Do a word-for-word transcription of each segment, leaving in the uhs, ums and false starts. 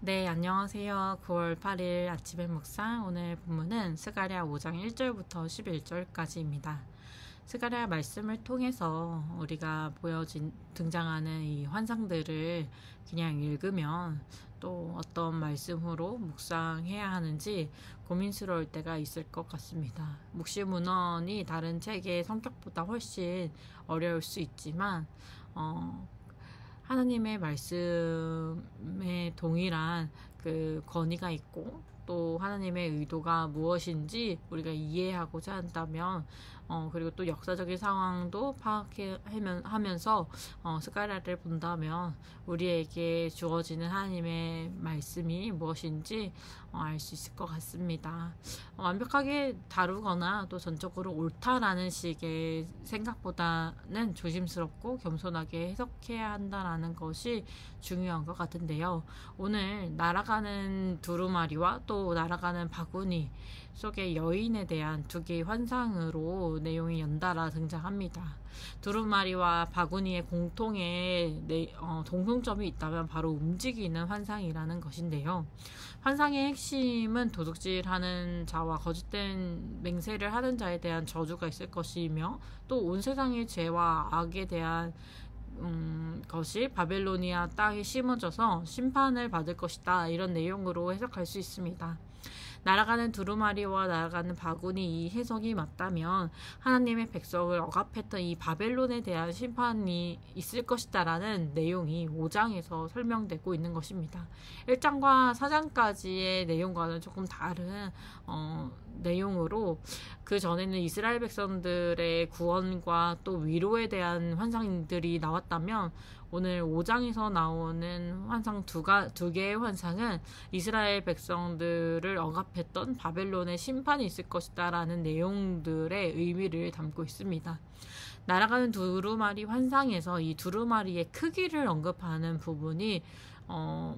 네, 안녕하세요. 구월 팔일 아침의 묵상. 오늘 본문은 스가랴 오 장 일 절부터 십일 절까지입니다. 스가랴 말씀을 통해서 우리가 보여진 등장하는 이 환상들을 그냥 읽으면 또 어떤 말씀으로 묵상해야 하는지 고민스러울 때가 있을 것 같습니다. 묵시문헌이 다른 책의 성격보다 훨씬 어려울 수 있지만 어, 하나님의 말씀에 동일한 그 권위가 있고 또 하나님의 의도가 무엇인지 우리가 이해하고자 한다면 어, 그리고 또 역사적인 상황도 파악하면서 어, 스가랴를 본다면 우리에게 주어지는 하나님의 말씀이 무엇인지 어, 알 수 있을 것 같습니다. 어, 완벽하게 다루거나 또 전적으로 옳다라는 식의 생각보다는 조심스럽고 겸손하게 해석해야 한다는 것이 중요한 것 같은데요. 오늘 날아가는 두루마리와 또 날아가는 바구니 속의 여인에 대한 두 개의 환상으로 내용이 연달아 등장합니다. 두루마리와 바구니의 공통의 내, 어, 동성점이 있다면 바로 움직이는 환상이라는 것인데요. 환상의 핵심은 도둑질하는 자와 거짓된 맹세를 하는 자에 대한 저주가 있을 것이며 또 온 세상의 죄와 악에 대한 음, 것이 바벨로니아 땅에 심어져서 심판을 받을 것이다. 이런 내용으로 해석할 수 있습니다. 날아가는 두루마리와 날아가는 바구니 이 해석이 맞다면 하나님의 백성을 억압했던 이 바벨론에 대한 심판이 있을 것이다 라는 내용이 오 장에서 설명되고 있는 것입니다. 일 장과 사 장까지의 내용과는 조금 다른 어, 내용으로 그 전에는 이스라엘 백성들의 구원과 또 위로에 대한 환상들이 나왔다면 오늘 오 장에서 나오는 환상 두, 가, 두 개의 환상은 이스라엘 백성들을 억압했던 바벨론의 심판이 있을 것이다 라는 내용들의 의미를 담고 있습니다. 날아가는 두루마리 환상에서 이 두루마리의 크기를 언급하는 부분이 어,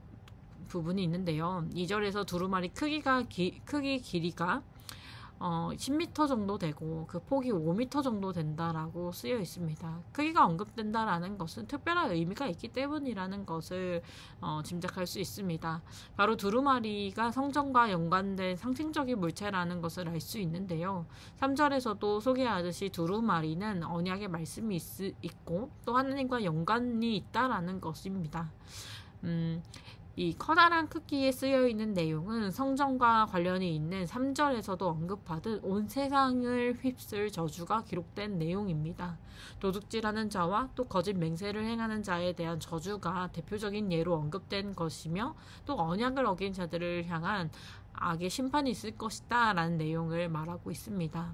부분이 있는데요. 이 절에서 두루마리 크기가 기, 크기 길이가 어, 십 미터 정도 되고 그 폭이 오 미터 정도 된다라고 쓰여 있습니다. 크기가 언급된다라는 것은 특별한 의미가 있기 때문이라는 것을 어, 짐작할 수 있습니다. 바로 두루마리가 성전과 연관된 상징적인 물체라는 것을 알 수 있는데요. 삼 절에서도 소개하듯이 두루마리는 언약의 말씀이 있, 있고 또 하나님과 연관이 있다라는 것입니다. 음, 이 커다란 크기에 쓰여있는 내용은 성전과 관련이 있는 삼 절에서도 언급하듯 온 세상을 휩쓸 저주가 기록된 내용입니다. 도둑질하는 자와 또 거짓 맹세를 행하는 자에 대한 저주가 대표적인 예로 언급된 것이며 또 언약을 어긴 자들을 향한 악의 심판이 있을 것이다 라는 내용을 말하고 있습니다.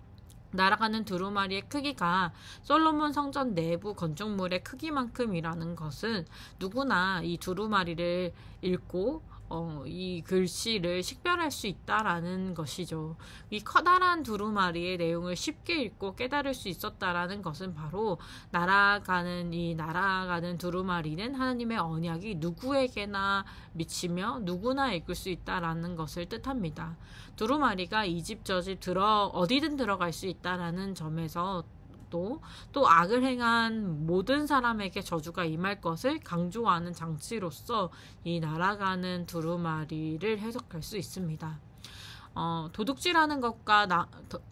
날아가는 두루마리의 크기가 솔로몬 성전 내부 건축물의 크기만큼이라는 것은 누구나 이 두루마리를 읽고 어, 이 글씨를 식별할 수 있다라는 것이죠. 이 커다란 두루마리의 내용을 쉽게 읽고 깨달을 수 있었다라는 것은 바로 날아가는 이 날아가는 두루마리는 하나님의 언약이 누구에게나 미치며 누구나 읽을 수 있다라는 것을 뜻합니다. 두루마리가 이 집 저 집 들어 어디든 들어갈 수 있다라는 점에서 또, 또 악을 행한 모든 사람에게 저주가 임할 것을 강조하는 장치로서 이 날아가는 두루마리를 해석할 수 있습니다. 어, 도둑질하는 것과 나,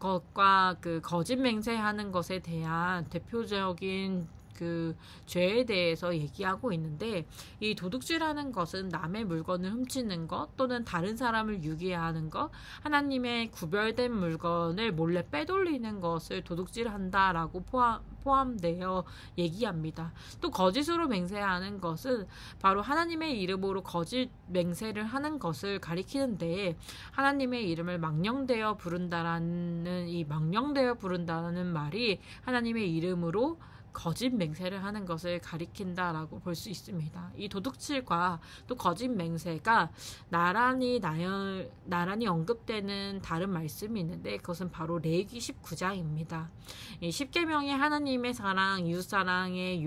것과 그 거짓 맹세하는 것에 대한 대표적인 그 죄에 대해서 얘기하고 있는데 이 도둑질하는 것은 남의 물건을 훔치는 것 또는 다른 사람을 유기하는 것, 하나님의 구별된 물건을 몰래 빼돌리는 것을 도둑질한다라고 포함, 포함되어 얘기합니다. 또 거짓으로 맹세하는 것은 바로 하나님의 이름으로 거짓 맹세를 하는 것을 가리키는데 하나님의 이름을 망령되어 부른다라는 이 망령되어 부른다는 말이 하나님의 이름으로 거짓 맹세를 하는 것을 가리킨다라고 볼 수 있습니다. 이 도둑질과 또 거짓 맹세가 나란히 나열, 나란히 언급되는 다른 말씀이 있는데 그것은 바로 레위기 십구 장입니다. 이 십계명의 하나님의 사랑, 이웃사랑의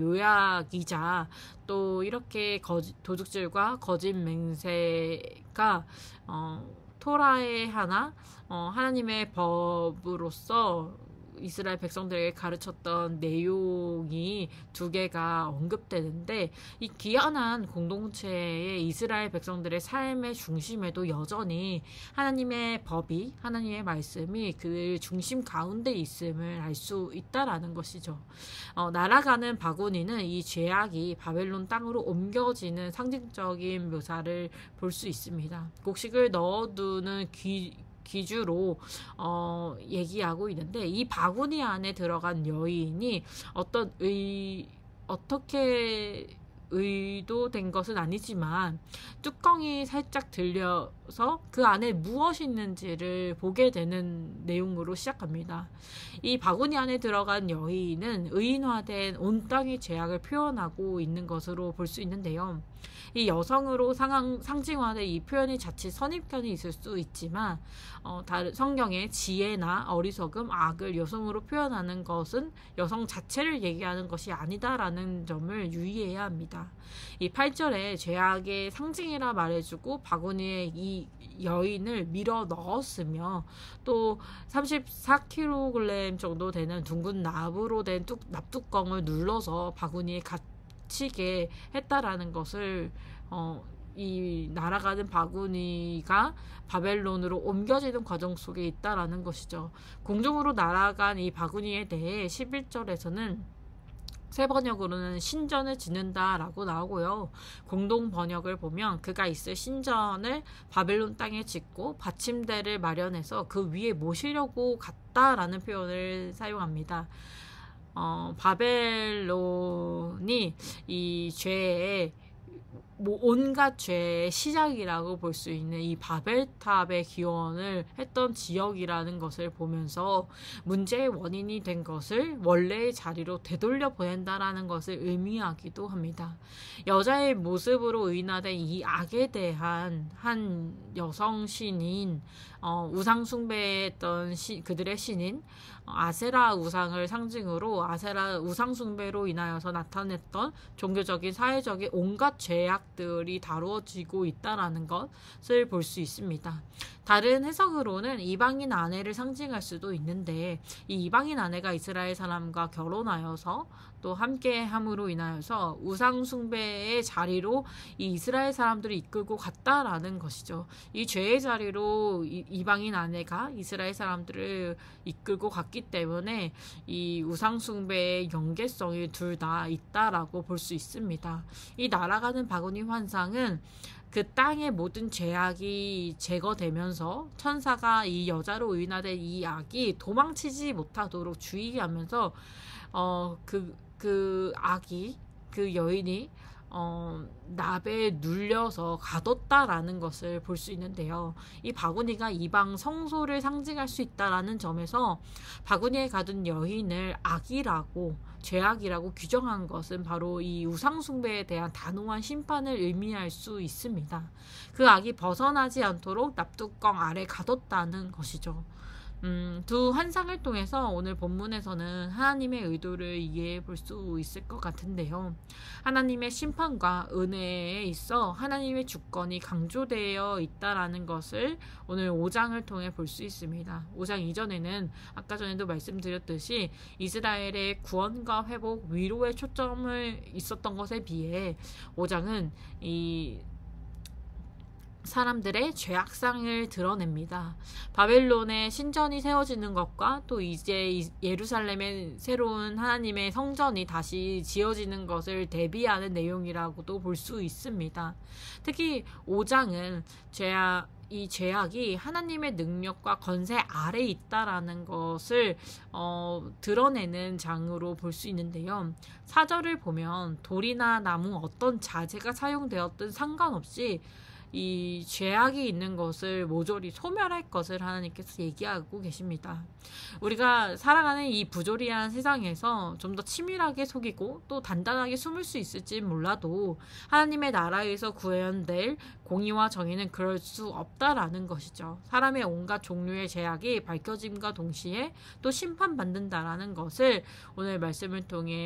요약이자 또 이렇게 거짓, 도둑질과 거짓 맹세가 어, 토라의 하나, 어, 하나님의 법으로서 이스라엘 백성들에게 가르쳤던 내용이 두 개가 언급되는데, 이 귀한한 공동체의 이스라엘 백성들의 삶의 중심에도 여전히 하나님의 법이, 하나님의 말씀이 그 중심 가운데 있음을 알 수 있다라는 것이죠. 어, 날아가는 바구니는 이 죄악이 바벨론 땅으로 옮겨지는 상징적인 묘사를 볼 수 있습니다. 곡식을 넣어두는 귀 기주로 어, 얘기하고 있는데, 이 바구니 안에 들어간 여인이 어떤 의 어떻게 의도된 것은 아니지만 뚜껑이 살짝 들려서 그 안에 무엇이 있는지를 보게 되는 내용으로 시작합니다. 이 바구니 안에 들어간 여인은 의인화된 온 땅의 죄악을 표현하고 있는 것으로 볼 수 있는데요. 이 여성으로 상황, 상징화된 이 표현이 자칫 선입견이 있을 수 있지만 어, 다른 성경의 지혜나 어리석음, 악을 여성으로 표현하는 것은 여성 자체를 얘기하는 것이 아니다라는 점을 유의해야 합니다. 이 팔 절에 죄악의 상징이라 말해주고 바구니에 이 여인을 밀어 넣었으며, 또 삼십사 킬로그램 정도 되는 둥근 납으로 된 뚝, 납뚜껑을 눌러서 바구니에 갇히게 했다라는 것을 어, 이 날아가는 바구니가 바벨론으로 옮겨지는 과정 속에 있다라는 것이죠. 공중으로 날아간 이 바구니에 대해 십일 절에서는 새 번역으로는 신전을 짓는다 라고 나오고요. 공동 번역을 보면 그가 있을 신전을 바벨론 땅에 짓고 받침대를 마련해서 그 위에 모시려고 갔다라는 표현을 사용합니다. 어, 바벨론이 이 죄의 뭐 온갖 죄의 시작이라고 볼 수 있는 이 바벨탑의 기원을 했던 지역이라는 것을 보면서 문제의 원인이 된 것을 원래의 자리로 되돌려 보낸다라는 것을 의미하기도 합니다. 여자의 모습으로 의인화된 이 악에 대한 한 여성 신인, 어, 우상 숭배했던 시, 그들의 신인 아세라 우상을 상징으로 아세라 우상 숭배로 인하여서 나타냈던 종교적인 사회적인 온갖 죄악들이 다루어지고 있다라는 것을 볼 수 있습니다. 다른 해석으로는 이방인 아내를 상징할 수도 있는데, 이 이방인 아내가 이스라엘 사람과 결혼하여서 또 함께함으로 인하여서 우상 숭배의 자리로 이 이스라엘 사람들을 이끌고 갔다라는 것이죠. 이 죄의 자리로 이, 이방인 아내가 이스라엘 사람들을 이끌고 갔기 때문에 이 우상 숭배의 연계성이 둘 다 있다라고 볼 수 있습니다. 이 날아가는 바구니 환상은 그 땅의 모든 죄악이 제거되면서 천사가 이 여자로 의인화된 이 악이 도망치지 못하도록 주의하면서 어, 그, 그 악이, 그 여인이 어, 납에 눌려서 가뒀다라는 것을 볼 수 있는데요. 이 바구니가 이방 성소를 상징할 수 있다라는 점에서 바구니에 가둔 여인을 악이라고, 죄악이라고 규정한 것은 바로 이 우상숭배에 대한 단호한 심판을 의미할 수 있습니다. 그 악이 벗어나지 않도록 납뚜껑 아래 가뒀다는 것이죠. 음, 두 환상을 통해서 오늘 본문에서는 하나님의 의도를 이해해 볼 수 있을 것 같은데요. 하나님의 심판과 은혜에 있어 하나님의 주권이 강조되어 있다라는 것을 오늘 오 장을 통해 볼 수 있습니다. 오 장 이전에는 아까 전에도 말씀드렸듯이 이스라엘의 구원과 회복, 위로에 초점을 있었던 것에 비해 오 장은 이 사람들의 죄악상을 드러냅니다. 바벨론의 신전이 세워지는 것과 또 이제 예루살렘의 새로운 하나님의 성전이 다시 지어지는 것을 대비하는 내용이라고도 볼 수 있습니다. 특히 오 장은 죄악, 이 죄악이 하나님의 능력과 건세 아래 있다라는 것을 어, 드러내는 장으로 볼 수 있는데요. 사 절을 보면 돌이나 나무 어떤 자재가 사용되었든 상관없이 이 죄악이 있는 것을 모조리 소멸할 것을 하나님께서 얘기하고 계십니다. 우리가 살아가는 이 부조리한 세상에서 좀 더 치밀하게 속이고 또 단단하게 숨을 수 있을지 몰라도 하나님의 나라에서 구현될 공의와 정의는 그럴 수 없다라는 것이죠. 사람의 온갖 종류의 죄악이 밝혀짐과 동시에 또 심판받는다라는 것을 오늘 말씀을 통해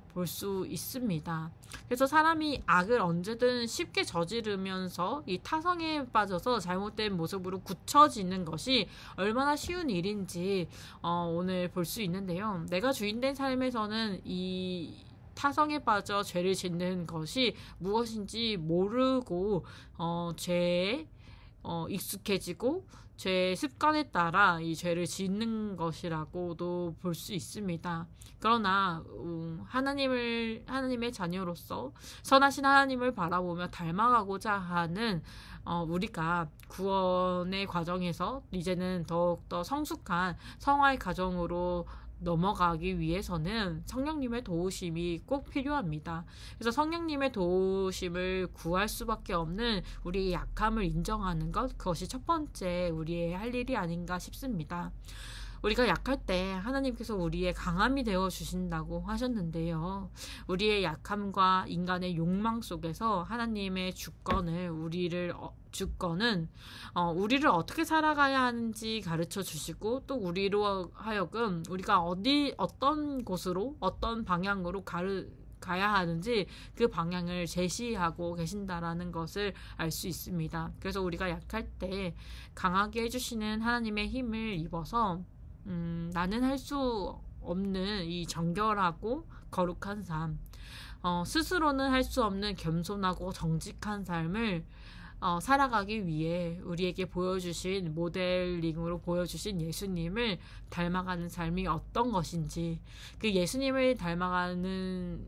볼 수 있습니다. 그래서 사람이 악을 언제든 쉽게 저지르면서 이 타성에 빠져서 잘못된 모습으로 굳혀지는 것이 얼마나 쉬운 일인지 어, 오늘 볼 수 있는데요. 내가 주인된 삶에서는 이 타성에 빠져 죄를 짓는 것이 무엇인지 모르고 어, 죄에 어, 익숙해지고 죄의 습관에 따라 이 죄를 짓는 것이라고도 볼 수 있습니다. 그러나 음, 하나님을 하나님의 자녀로서 선하신 하나님을 바라보며 닮아가고자 하는 어, 우리가 구원의 과정에서 이제는 더욱더 성숙한 성화의 과정으로 넘어가기 위해서는 성령님의 도우심이 꼭 필요합니다. 그래서 성령님의 도우심을 구할 수밖에 없는 우리의 약함을 인정하는 것, 그것이 첫 번째 우리의 할 일이 아닌가 싶습니다. 우리가 약할 때 하나님께서 우리의 강함이 되어 주신다고 하셨는데요. 우리의 약함과 인간의 욕망 속에서 하나님의 주권을 우리를 어, 주권은 어, 우리를 어떻게 살아가야 하는지 가르쳐 주시고 또 우리로 하여금 우리가 어디 어떤 곳으로 어떤 방향으로 가르 가야 하는지 그 방향을 제시하고 계신다라는 것을 알 수 있습니다. 그래서 우리가 약할 때 강하게 해주시는 하나님의 힘을 입어서 음, 나는 할 수 없는 이 정결하고 거룩한 삶, 어, 스스로는 할 수 없는 겸손하고 정직한 삶을 어, 살아가기 위해 우리에게 보여주신 모델링으로 보여주신 예수님을 닮아가는 삶이 어떤 것인지, 그 예수님을 닮아가는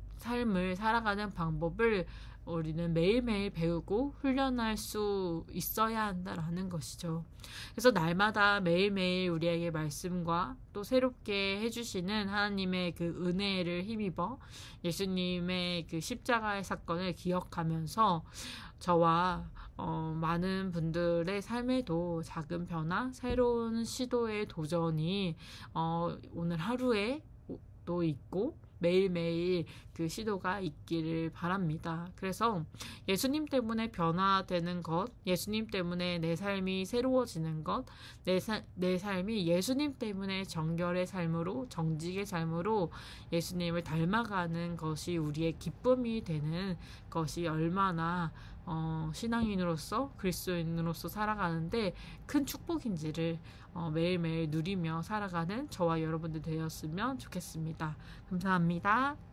삶을 살아가는 방법을 우리는 매일매일 배우고 훈련할 수 있어야 한다라는 것이죠. 그래서 날마다 매일매일 우리에게 말씀과 또 새롭게 해주시는 하나님의 그 은혜를 힘입어 예수님의 그 십자가의 사건을 기억하면서 저와 어, 많은 분들의 삶에도 작은 변화, 새로운 시도의 도전이 어, 오늘 하루에 또 있고 매일매일 그 시도가 있기를 바랍니다. 그래서 예수님 때문에 변화되는 것, 예수님 때문에 내 삶이 새로워지는 것, 내, 사, 내 삶이 예수님 때문에 정결의 삶으로, 정직의 삶으로 예수님을 닮아가는 것이 우리의 기쁨이 되는 것이 얼마나 어, 신앙인으로서 그리스도인으로서 살아가는데 큰 축복인지를 어, 매일매일 누리며 살아가는 저와 여러분들 되었으면 좋겠습니다. 감사합니다.